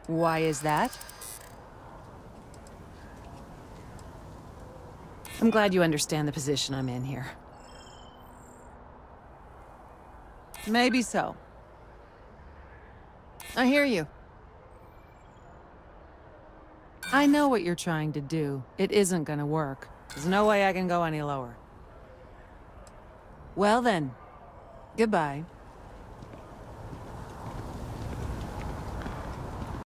Why is that? I'm glad you understand the position I'm in here. Maybe so. I hear you. I know what you're trying to do. It isn't gonna work. There's no way I can go any lower. Well then, goodbye.